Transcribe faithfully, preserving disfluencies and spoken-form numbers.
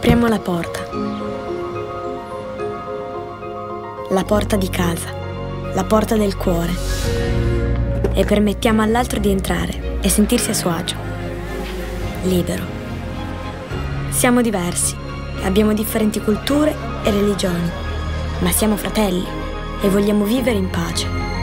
Apriamo la porta. La porta di casa, la porta del cuore. E permettiamo all'altro di entrare e sentirsi a suo agio. Libero. Siamo diversi, abbiamo differenti culture e religioni, ma siamo fratelli e vogliamo vivere in pace.